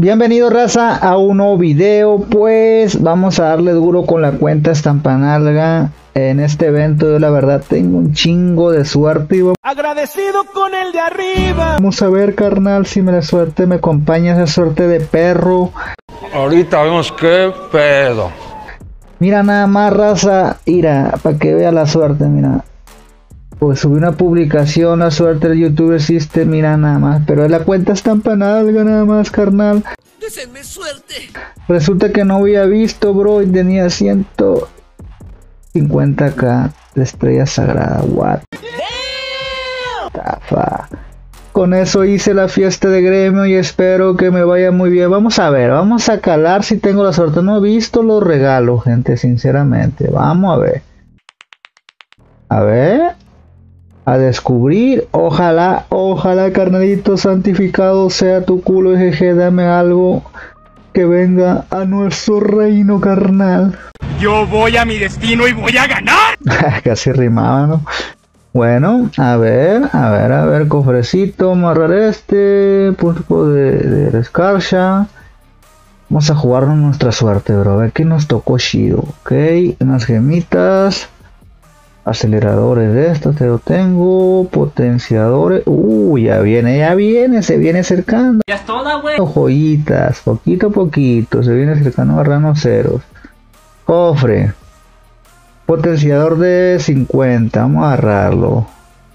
Bienvenido raza a un nuevo video. Pues vamos a darle duro con la cuenta estampanalga en este evento. Yo la verdad tengo un chingo de suerte y agradecido con el de arriba. vamos a ver, carnal, si la suerte me acompaña, esa suerte de perro. Ahorita vemos qué pedo. Mira nada más, raza, mira, para que vea la suerte, mira. Pues subí una publicación, la suerte del YouTube existe, mira nada más, pero es la cuenta estampanalga nada más, carnal. Desenme suerte. Resulta que no había visto, bro, y tenía 150k de estrella sagrada. What the fuck. Con eso hice la fiesta de gremio y espero que me vaya muy bien. Vamos a ver, vamos a calar si tengo la suerte. No he visto los regalos, gente, sinceramente. Vamos a ver. A ver. A descubrir. Ojalá, carnalito santificado sea tu culo, GG. Dame algo que venga a nuestro reino, carnal. Yo voy a mi destino y voy a ganar. Casi rimaba, ¿no? Bueno, a ver, cofrecito, vamos a agarrar este, pulpo de descarga. Vamos a jugarnos nuestra suerte, bro, a ver qué nos tocó chido, ok, unas gemitas, aceleradores de estos, te lo tengo, potenciadores, ya viene, se viene acercando. Ya es toda, güey. Joyitas, poquito a poquito, se viene acercando agarrando ceros. Cofre. Potenciador de 50, vamos a agarrarlo.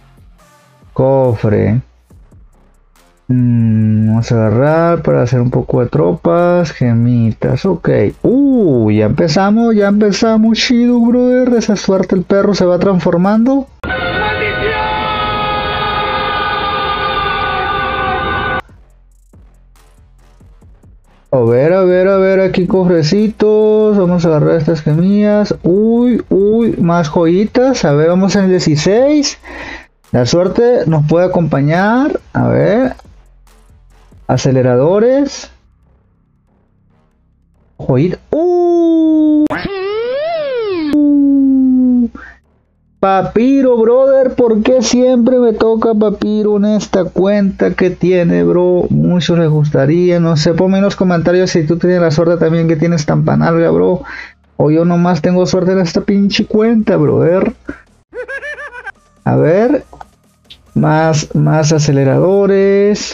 Cofre. Vamos a agarrar para hacer un poco de tropas. Gemitas, ok. Ya empezamos, chido, brother. Esa suerte el perro se va transformando. A ver, aquí cofrecitos, vamos a agarrar estas gemillas, más joyitas, a ver, vamos en el 16, la suerte nos puede acompañar, a ver, aceleradores, joyitas, Papiro, brother, ¿por qué siempre me toca Papiro en esta cuenta que tiene, bro? Muchos les gustaría, no sé, ponme en los comentarios si tú tienes la suerte también que tienes estampanalga, bro. O yo nomás tengo suerte en esta pinche cuenta, brother. A ver, más aceleradores.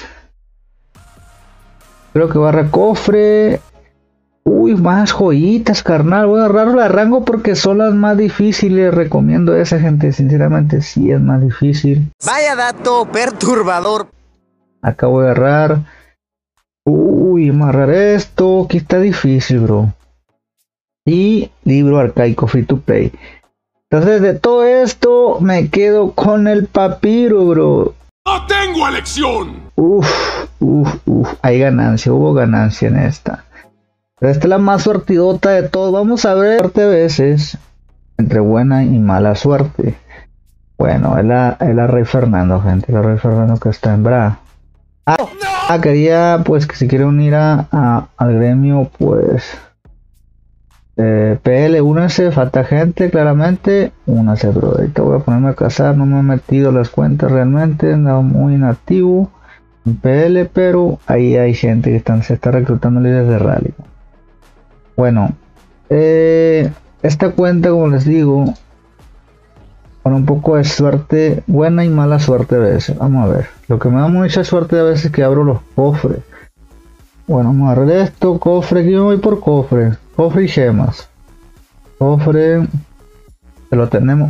Creo que barra cofre. Más joyitas, carnal. Voy a agarrar la rango porque son las más difíciles. Recomiendo a esa gente, sinceramente, sí es más difícil. Vaya dato perturbador. Acá voy a agarrar. Vamos a agarrar esto. Aquí está difícil, bro. Y libro arcaico, free to play. Entonces, de todo esto, me quedo con el papiro, bro. ¡No tengo elección! Hay ganancia, hubo ganancia en esta. Pero esta es la más suertidota de todo. Vamos a ver a veces entre buena y mala suerte. Bueno, es la Rey Fernando, gente. La Rey Fernando que está en Bra. Quería, pues, que si quiere unir al gremio, pues, PL, únanse, falta gente, claramente. Únanse, bro. Ahorita voy a ponerme a cazar. No me he metido las cuentas realmente. He andado muy inactivo en PL, pero ahí hay gente que se está reclutando líderes de rally. Bueno, esta cuenta, como les digo, con un poco de suerte, buena y mala suerte a veces. Vamos a ver, lo que me da mucha suerte a veces es que abro los cofres. Bueno, vamos a agarrar esto, cofre, aquí me voy por cofre y gemas. Cofre, que lo tenemos,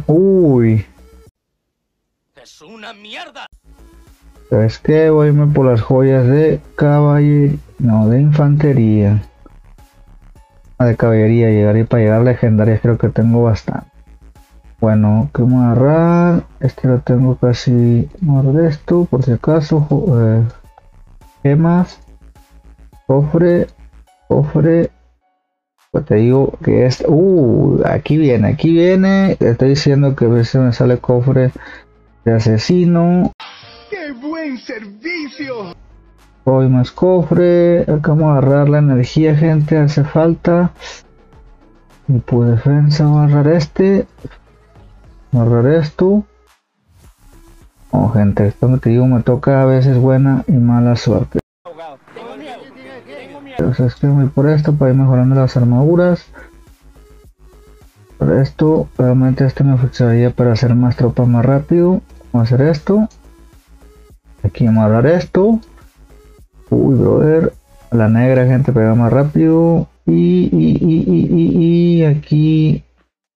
Es una mierda. ¿Sabes qué? Voy a irme por las joyas de caballería, no, de infantería. De caballería, llegaré para llegar legendarias, creo que tengo bastante. Bueno, que vamos a agarrar, este lo tengo casi, vamos de esto por si acaso. Gemas, cofre, pues te digo que es, aquí viene, estoy diciendo que a veces me sale cofre de asesino. ¡Qué buen servicio! Hoy más cofre, acá vamos a agarrar la energía, gente, hace falta. Y por defensa vamos a agarrar esto. Gente, esto que te digo me toca a veces buena y mala suerte. Entonces quiero ir por esto para ir mejorando las armaduras. Por esto, realmente este me funcionaría para hacer más tropas más rápido. Vamos a hacer esto. Aquí vamos a agarrar esto. Uy, brother. La negra, gente, pega más rápido. Y aquí.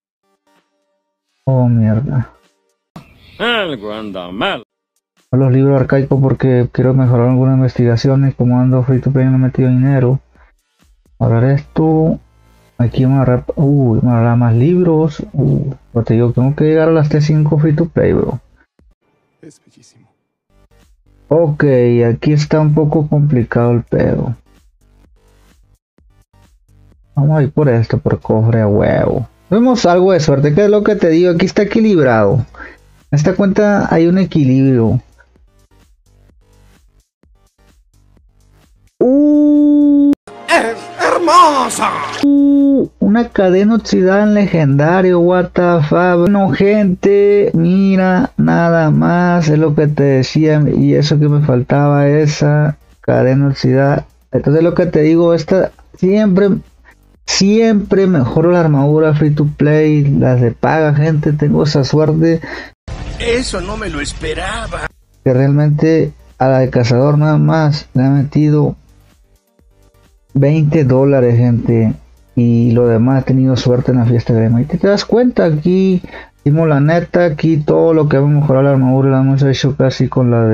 Oh, mierda. Algo anda mal. Los libros arcaicos porque quiero mejorar algunas investigaciones. Como ando free to play, no he metido dinero. Ahora esto. Aquí vamos a agarrar. Vamos a agarrar más libros. Pero te digo, tengo que llegar a las T5 free to play, bro. Es bellísimo. Ok, aquí está un poco complicado el pedo. Vamos a ir por esto, por cofre a huevo. Vemos algo de suerte, que es lo que te digo, aquí está equilibrado. En esta cuenta hay un equilibrio. ¡Es hermosa! Una cadena oxidada en legendario, what the fuck. No, gente, mira, nada más, es lo que te decía, y eso que me faltaba, esa cadena oxidada. Entonces lo que te digo, esta siempre mejoro la armadura free to play, las de paga, gente, tengo esa suerte. Eso no me lo esperaba. Que realmente a la de cazador nada más le ha metido $20, gente, y lo demás he tenido suerte en la fiesta de gremio. Y te das cuenta, aquí hicimos la neta, aquí todo lo que hemos mejorado la armadura la hemos hecho casi con la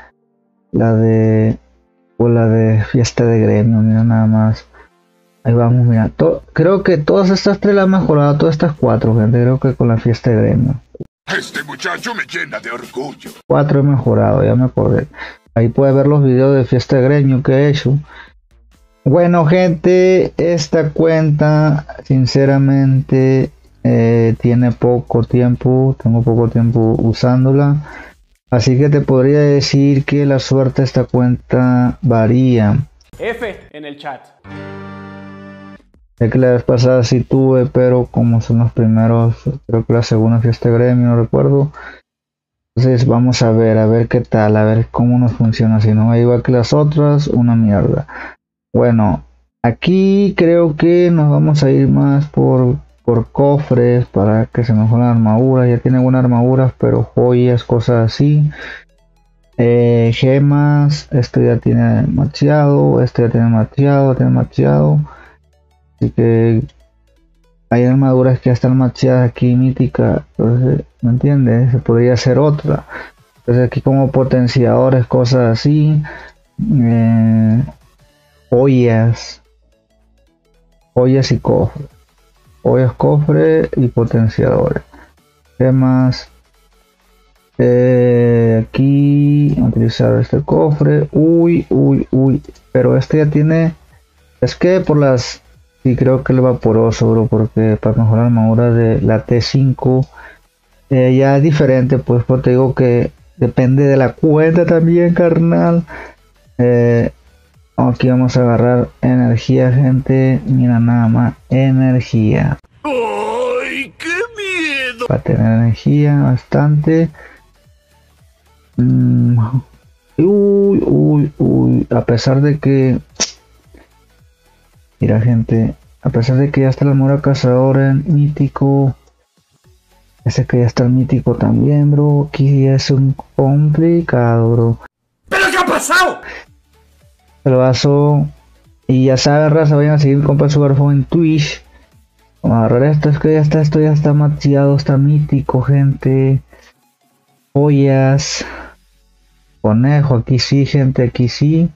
de fiesta de gremio. Mira nada más, ahí vamos, mira, creo que todas estas tres las han mejorado, todas estas cuatro, gente, creo que con la fiesta de gremio. Este muchacho me llena de orgullo. 4 he mejorado, ya me acordé. Ahí puedes ver los videos de fiesta de gremio que he hecho. Bueno, gente, esta cuenta sinceramente tiene poco tiempo, tengo poco tiempo usándola, así que te podría decir que la suerte de esta cuenta varía. F en el chat. Sé que la vez pasada sí tuve, pero como son los primeros, creo que la segunda fiesta de gremio, no recuerdo. Entonces vamos a ver qué tal, a ver cómo nos funciona. Si no, igual que las otras, una mierda. Bueno, aquí creo que nos vamos a ir más por cofres para que se mejore la armadura. Ya tiene buenas armaduras, pero joyas, cosas así. Gemas, esto ya tiene macheado, este ya tiene macheado. Así que hay armaduras que ya están macheadas aquí, mítica. Entonces, ¿me entiendes? Se podría hacer otra. Entonces aquí como potenciadores, cosas así. Joyas y cofres. Joyas, cofre y potenciadores. Gemas. Aquí utilizar este cofre. Uy. Pero este ya tiene. Es que por las. Sí, creo que el vaporoso, bro. Porque para mejorar la armadura de la T5. Ya es diferente. Pues te digo que depende de la cuenta también, carnal. Aquí vamos a agarrar energía, gente. Mira nada más, energía. ¡Ay, qué miedo! Para tener energía bastante. A pesar de que... Mira, gente. A pesar de que ya está la armadura cazadora en mítico. Ese que ya está el mítico también, bro. Aquí es un complicado, bro. ¿Pero qué ha pasado? El vaso. Y ya saben, raza, vayan a seguir mi compa Sugarfo en Twitch. Vamos a agarrar esto, es que ya está, esto ya está macheado, está mítico, gente. Joyas. Conejo, aquí sí, gente, aquí sí.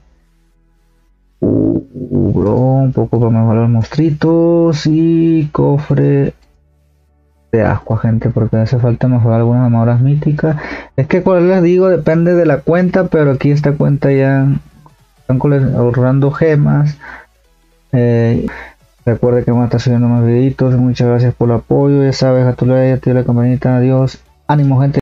Bro, un poco para mejorar los monstruitos. Y cofre de agua, gente, porque hace falta mejorar algunas armaduras míticas. Es que, como les digo, depende de la cuenta, pero aquí esta cuenta ya están ahorrando gemas. Recuerda que vamos a estar subiendo más videitos. Muchas gracias por el apoyo. Ya sabes, a tu like, activa la campanita. Adiós. Ánimo, gente.